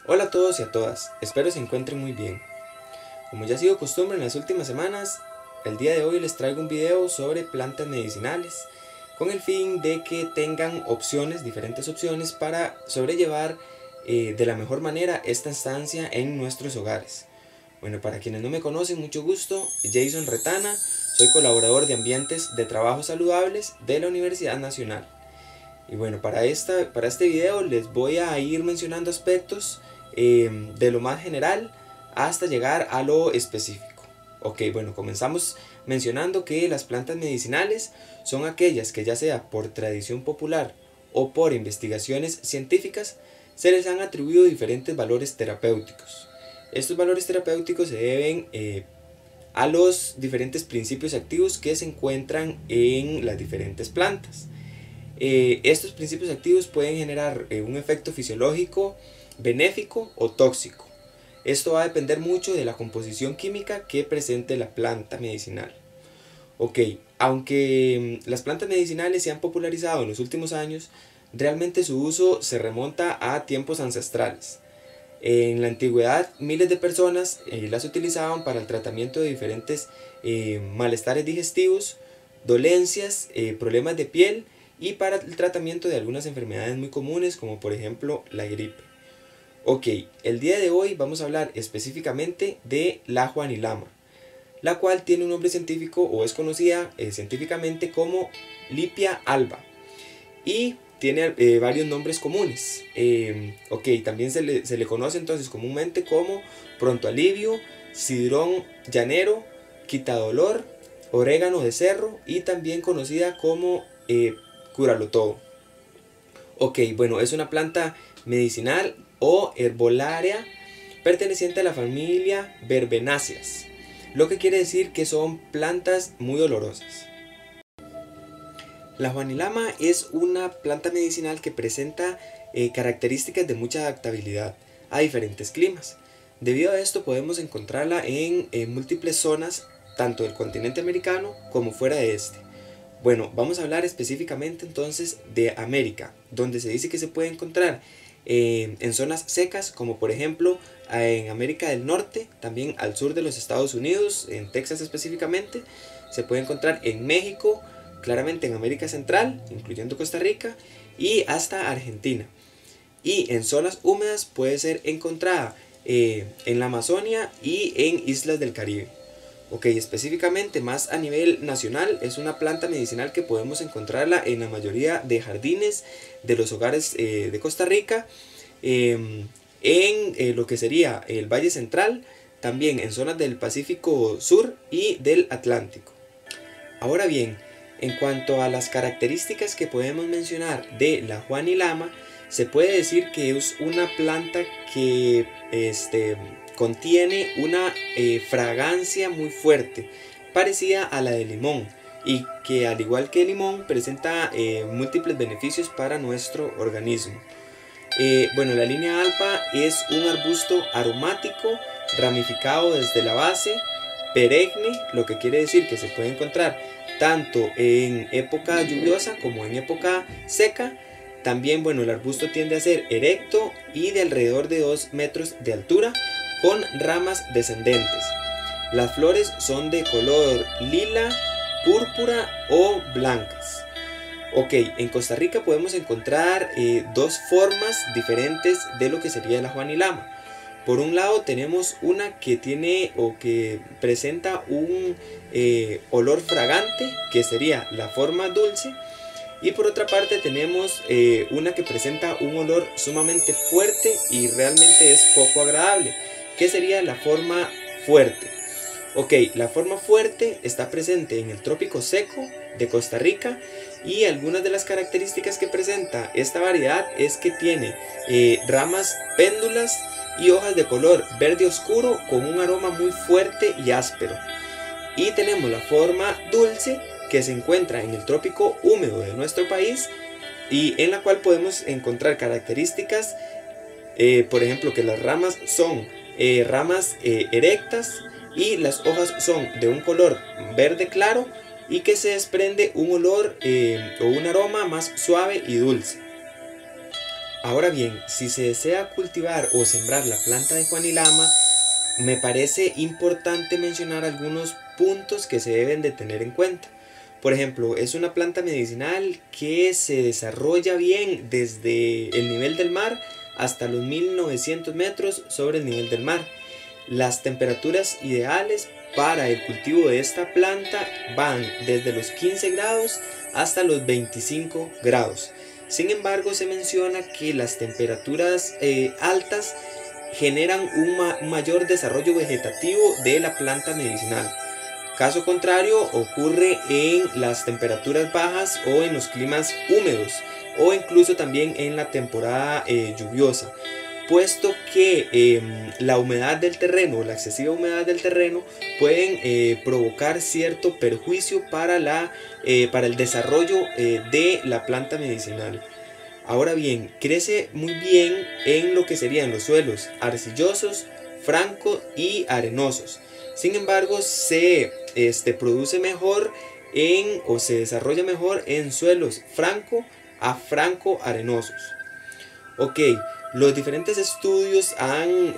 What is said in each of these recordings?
Hola a todos y a todas, espero se encuentren muy bien. Como ya ha sido costumbre en las últimas semanas, el día de hoy les traigo un video sobre plantas medicinales con el fin de que tengan diferentes opciones para sobrellevar de la mejor manera esta estancia en nuestros hogares. Bueno, para quienes no me conocen, mucho gusto, Jason Retana, soy colaborador de ambientes de trabajo saludables de la Universidad Nacional. Y bueno, para este video les voy a ir mencionando aspectos de lo más general hasta llegar a lo específico. Ok, bueno, comenzamos mencionando que las plantas medicinales son aquellas que, ya sea por tradición popular o por investigaciones científicas, se les han atribuido diferentes valores terapéuticos. Estos valores terapéuticos se deben a los diferentes principios activos que se encuentran en las diferentes plantas. Estos principios activos pueden generar un efecto fisiológico benéfico o tóxico. Esto va a depender mucho de la composición química que presente la planta medicinal. Ok, aunque las plantas medicinales se han popularizado en los últimos años, realmente su uso se remonta a tiempos ancestrales. En la antigüedad, miles de personas las utilizaban para el tratamiento de diferentes malestares digestivos, dolencias, problemas de piel y para el tratamiento de algunas enfermedades muy comunes, como por ejemplo la gripe. Ok, el día de hoy vamos a hablar específicamente de la juanilama, la cual tiene un nombre científico o es conocida científicamente como Lipia alba y tiene varios nombres comunes. Ok, también se le conoce entonces comúnmente como pronto alivio, cidrón llanero, quitadolor, orégano de cerro y también conocida como cúralo todo. Ok, bueno, es una planta medicinal o herbolaria perteneciente a la familia Verbenáceas, lo que quiere decir que son plantas muy olorosas. La juanilama es una planta medicinal que presenta características de mucha adaptabilidad a diferentes climas. Debido a esto podemos encontrarla en múltiples zonas, tanto del continente americano como fuera de este. Bueno, vamos a hablar específicamente entonces de América, donde se dice que se puede encontrar en zonas secas, como por ejemplo en América del Norte, también al sur de los Estados Unidos, en Texas específicamente. Se puede encontrar en México, claramente en América Central, incluyendo Costa Rica, y hasta Argentina. Y en zonas húmedas puede ser encontrada en la Amazonia y en islas del Caribe. Ok, específicamente más a nivel nacional, es una planta medicinal que podemos encontrarla en la mayoría de jardines de los hogares de Costa Rica, en lo que sería el Valle Central, también en zonas del Pacífico Sur y del Atlántico. Ahora bien, en cuanto a las características que podemos mencionar de la juanilama, se puede decir que es una planta que contiene una fragancia muy fuerte, parecida a la de limón, y que al igual que el limón presenta múltiples beneficios para nuestro organismo. Bueno, la línea alba es un arbusto aromático ramificado desde la base, perenne, lo que quiere decir que se puede encontrar tanto en época lluviosa como en época seca. También, bueno, el arbusto tiende a ser erecto y de alrededor de 2 metros de altura, con ramas descendentes. Las flores son de color lila, púrpura o blancas. Ok, en Costa Rica podemos encontrar dos formas diferentes de lo que sería la juanilama. Por un lado tenemos una que tiene o que presenta un olor fragante, que sería la forma dulce. Y por otra parte tenemos una que presenta un olor sumamente fuerte y realmente es poco agradable, que sería la forma fuerte. Ok, la forma fuerte está presente en el trópico seco de Costa Rica y algunas de las características que presenta esta variedad es que tiene ramas péndulas y hojas de color verde oscuro con un aroma muy fuerte y áspero. Y tenemos la forma dulce, que se encuentra en el trópico húmedo de nuestro país y en la cual podemos encontrar características, por ejemplo, que las ramas son ramas erectas y las hojas son de un color verde claro y que se desprende un olor o un aroma más suave y dulce. Ahora bien, si se desea cultivar o sembrar la planta de Juanilama, me parece importante mencionar algunos puntos que se deben de tener en cuenta. Por ejemplo, es una planta medicinal que se desarrolla bien desde el nivel del mar hasta los 1900 metros sobre el nivel del mar. Las temperaturas ideales para el cultivo de esta planta van desde los 15 grados hasta los 25 grados. Sin embargo, se menciona que las temperaturas altas generan un mayor desarrollo vegetativo de la planta medicinal. Caso contrario, ocurre en las temperaturas bajas o en los climas húmedos o incluso también en la temporada lluviosa, puesto que la humedad del terreno, la excesiva humedad del terreno, pueden provocar cierto perjuicio para el desarrollo de la planta medicinal. Ahora bien, crece muy bien en lo que serían los suelos arcillosos, francos y arenosos. Sin embargo, se produce mejor o se desarrolla mejor en suelos franco a franco arenosos. Ok, los diferentes estudios han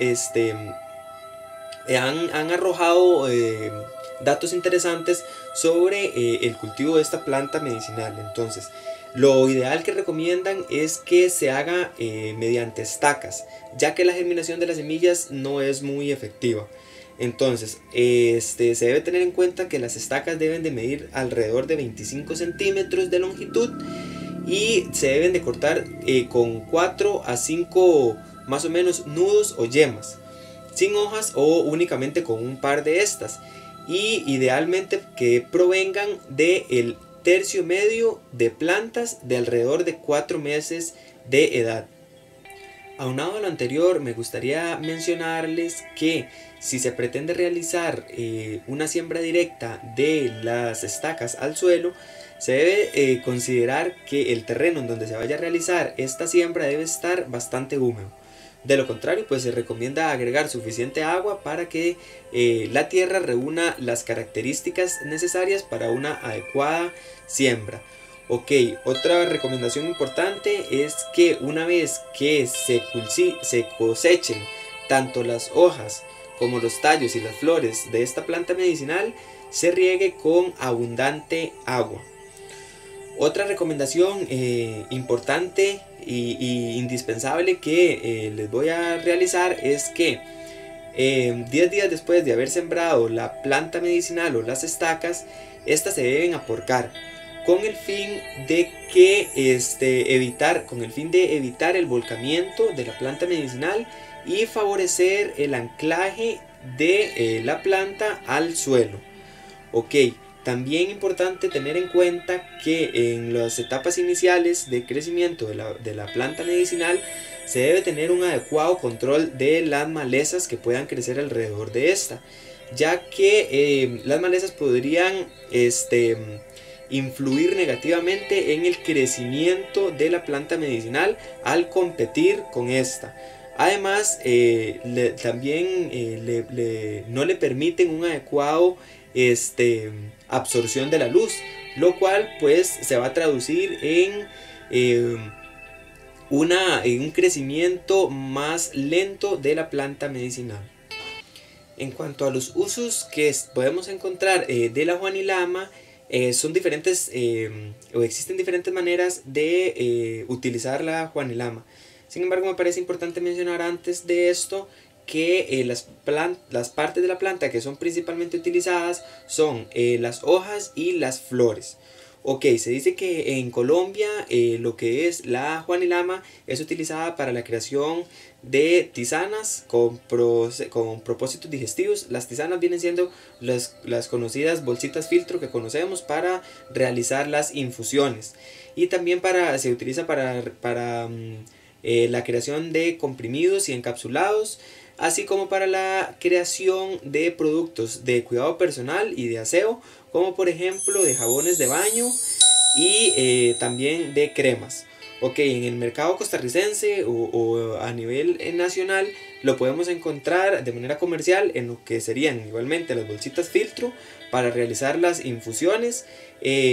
arrojado datos interesantes sobre el cultivo de esta planta medicinal. Entonces, lo ideal que recomiendan es que se haga mediante estacas, ya que la germinación de las semillas no es muy efectiva. Entonces, se debe tener en cuenta que las estacas deben de medir alrededor de 25 centímetros de longitud y se deben de cortar con 4 a 5 más o menos nudos o yemas, sin hojas o únicamente con un par de estas, y idealmente que provengan del tercio medio de plantas de alrededor de 4 meses de edad. Aunado a lo anterior, me gustaría mencionarles que si se pretende realizar una siembra directa de las estacas al suelo, se debe considerar que el terreno en donde se vaya a realizar esta siembra debe estar bastante húmedo. De lo contrario, pues se recomienda agregar suficiente agua para que la tierra reúna las características necesarias para una adecuada siembra. Ok, otra recomendación importante es que una vez que se cosechen tanto las hojas como los tallos y las flores de esta planta medicinal, se riegue con abundante agua. Otra recomendación importante y indispensable que les voy a realizar es que 10 días después de haber sembrado la planta medicinal o las estacas, estas se deben aporcar con el fin de evitar el volcamiento de la planta medicinal y favorecer el anclaje de la planta al suelo. Ok, también importante tener en cuenta que en las etapas iniciales de crecimiento de la planta medicinal se debe tener un adecuado control de las malezas que puedan crecer alrededor de esta, ya que las malezas podrían influir negativamente en el crecimiento de la planta medicinal al competir con esta. Además, también no le permiten un adecuado absorción de la luz, lo cual pues se va a traducir en un crecimiento más lento de la planta medicinal. En cuanto a los usos que podemos encontrar de la Juanilama, son diferentes o existen diferentes maneras de utilizar la Juanilama. Sin embargo, me parece importante mencionar antes de esto que las partes de la planta que son principalmente utilizadas son las hojas y las flores. Ok, se dice que en Colombia lo que es la Juanilama es utilizada para la creación de tisanas con propósitos digestivos. Las tisanas vienen siendo las conocidas bolsitas filtro que conocemos para realizar las infusiones. Y también se utiliza para la creación de comprimidos y encapsulados, así como para la creación de productos de cuidado personal y de aseo, como por ejemplo de jabones de baño y también de cremas. Ok, en el mercado costarricense o a nivel nacional lo podemos encontrar de manera comercial en lo que serían igualmente las bolsitas filtro para realizar las infusiones.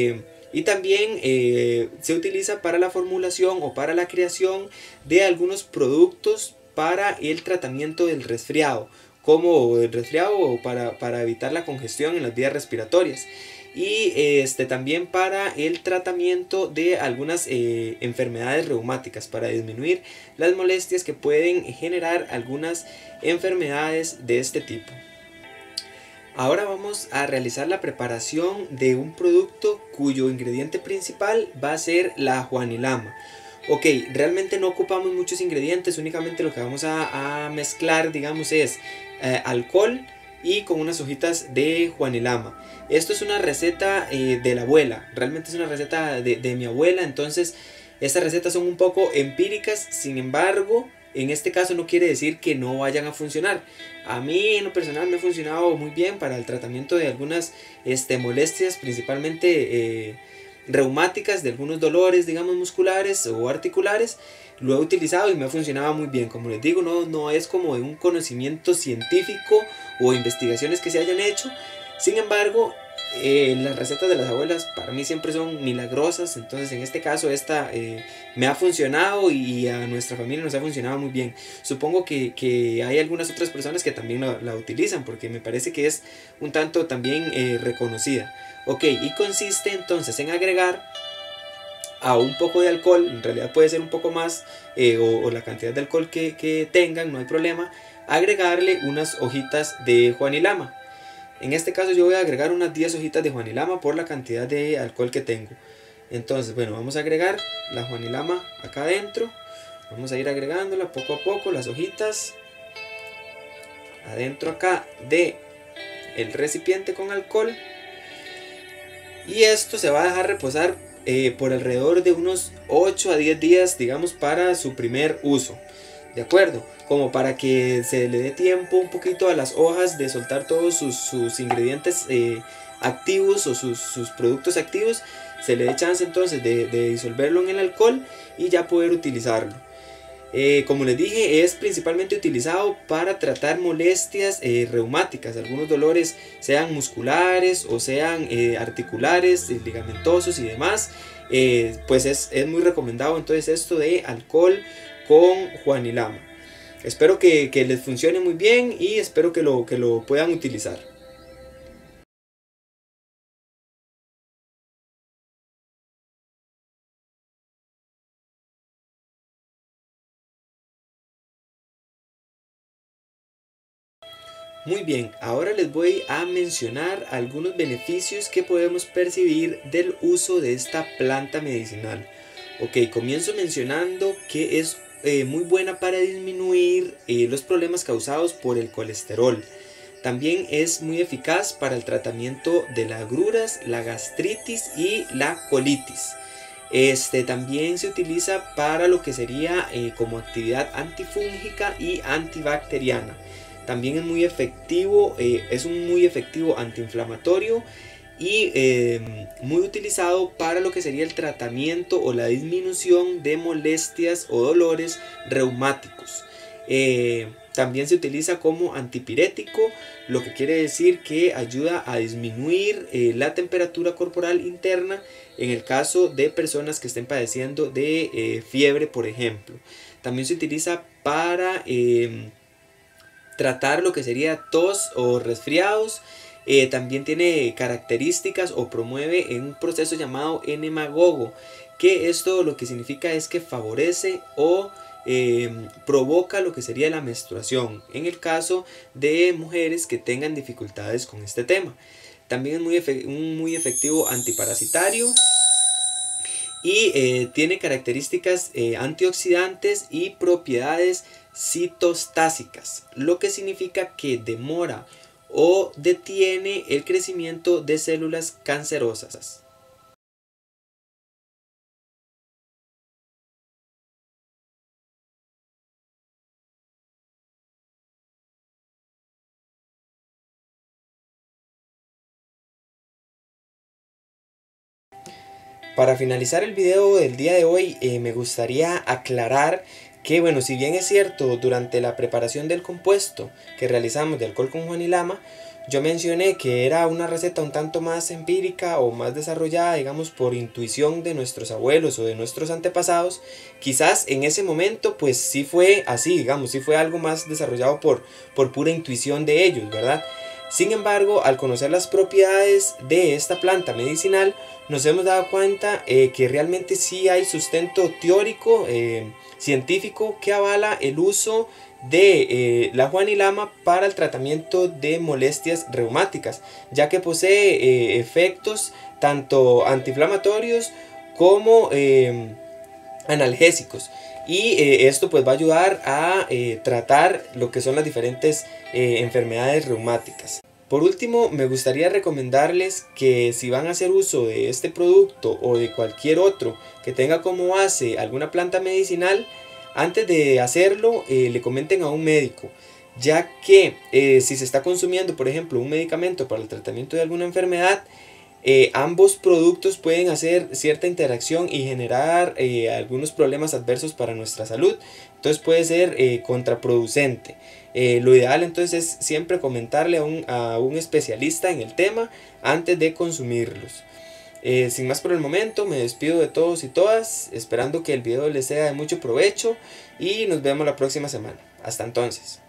Y también se utiliza para la formulación o para la creación de algunos productos para el tratamiento del resfriado, como el resfriado o para evitar la congestión en las vías respiratorias. Y también para el tratamiento de algunas enfermedades reumáticas, para disminuir las molestias que pueden generar algunas enfermedades de este tipo. Ahora vamos a realizar la preparación de un producto cuyo ingrediente principal va a ser la juanilama. Ok, realmente no ocupamos muchos ingredientes, únicamente lo que vamos a mezclar, digamos, es alcohol y con unas hojitas de juanilama. Esto es una receta de la abuela, realmente es una receta de mi abuela, entonces estas recetas son un poco empíricas, sin embargo, en este caso no quiere decir que no vayan a funcionar. A mí en lo personal me ha funcionado muy bien para el tratamiento de algunas molestias, principalmente reumáticas, de algunos dolores, digamos, musculares o articulares. Lo he utilizado y me ha funcionado muy bien. Como les digo, no es como de un conocimiento científico o investigaciones que se hayan hecho. Sin embargo, las recetas de las abuelas para mí siempre son milagrosas. Entonces en este caso esta me ha funcionado y a nuestra familia nos ha funcionado muy bien. Supongo que hay algunas otras personas que también la utilizan, porque me parece que es un tanto también reconocida. Ok, y consiste entonces en agregar a un poco de alcohol, en realidad puede ser un poco más o la cantidad de alcohol que tengan, no hay problema, agregarle unas hojitas de juanilama. En este caso yo voy a agregar unas 10 hojitas de juanilama por la cantidad de alcohol que tengo. Entonces, bueno, vamos a agregar la juanilama acá adentro. Vamos a ir agregándola poco a poco, las hojitas adentro acá de el recipiente con alcohol. Y esto se va a dejar reposar por alrededor de unos 8 a 10 días, digamos, para su primer uso. ¿De acuerdo? Como para que se le dé tiempo un poquito a las hojas de soltar todos sus ingredientes activos o sus productos activos. Se le dé chance entonces de disolverlo en el alcohol y ya poder utilizarlo. Como les dije, es principalmente utilizado para tratar molestias reumáticas, algunos dolores sean musculares o sean articulares, ligamentosos y demás. Pues es muy recomendado entonces esto de alcohol con juanilama. Espero que les funcione muy bien y espero que lo puedan utilizar. Muy bien, ahora les voy a mencionar algunos beneficios que podemos percibir del uso de esta planta medicinal. Ok, comienzo mencionando que es muy buena para disminuir los problemas causados por el colesterol. También es muy eficaz para el tratamiento de las agruras, la gastritis y la colitis. También se utiliza para lo que sería como actividad antifúngica y antibacteriana. También es muy efectivo, es un muy efectivo antiinflamatorio y muy utilizado para lo que sería el tratamiento o la disminución de molestias o dolores reumáticos. También se utiliza como antipirético, lo que quiere decir que ayuda a disminuir la temperatura corporal interna en el caso de personas que estén padeciendo de fiebre, por ejemplo. También se utiliza para tratar lo que sería tos o resfriados. También tiene características o promueve en un proceso llamado enemagogo, que esto lo que significa es que favorece o provoca lo que sería la menstruación en el caso de mujeres que tengan dificultades con este tema. También es un muy efectivo antiparasitario y tiene características antioxidantes y propiedades citostásicas, lo que significa que demora o detiene el crecimiento de células cancerosas. Para finalizar el video del día de hoy, me gustaría aclarar que, bueno, si bien es cierto, durante la preparación del compuesto que realizamos de alcohol con juanilama, yo mencioné que era una receta un tanto más empírica o más desarrollada, digamos, por intuición de nuestros abuelos o de nuestros antepasados, quizás en ese momento pues sí fue así, digamos, sí fue algo más desarrollado por pura intuición de ellos, ¿verdad? Sin embargo, al conocer las propiedades de esta planta medicinal, nos hemos dado cuenta que realmente sí hay sustento teórico, científico, que avala el uso de la juanilama para el tratamiento de molestias reumáticas, ya que posee efectos tanto antiinflamatorios como analgésicos. Y esto pues va a ayudar a tratar lo que son las diferentes enfermedades reumáticas. Por último, me gustaría recomendarles que si van a hacer uso de este producto o de cualquier otro que tenga como base alguna planta medicinal, antes de hacerlo le comenten a un médico, ya que si se está consumiendo, por ejemplo, un medicamento para el tratamiento de alguna enfermedad, ambos productos pueden hacer cierta interacción y generar algunos problemas adversos para nuestra salud. Entonces puede ser contraproducente. Lo ideal entonces es siempre comentarle a un especialista en el tema antes de consumirlos. Sin más por el momento, me despido de todos y todas, esperando que el video les sea de mucho provecho y nos vemos la próxima semana. Hasta entonces.